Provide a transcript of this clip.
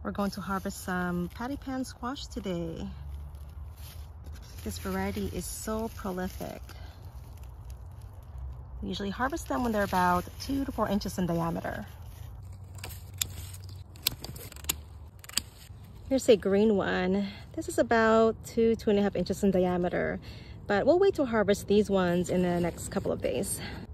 We're going to harvest some Pattypan squash today. This variety is so prolific. We usually harvest them when they're about 2 to 4 inches in diameter. Here's a green one. This is about 2.5 inches in diameter, but we'll wait to harvest these ones in the next couple of days.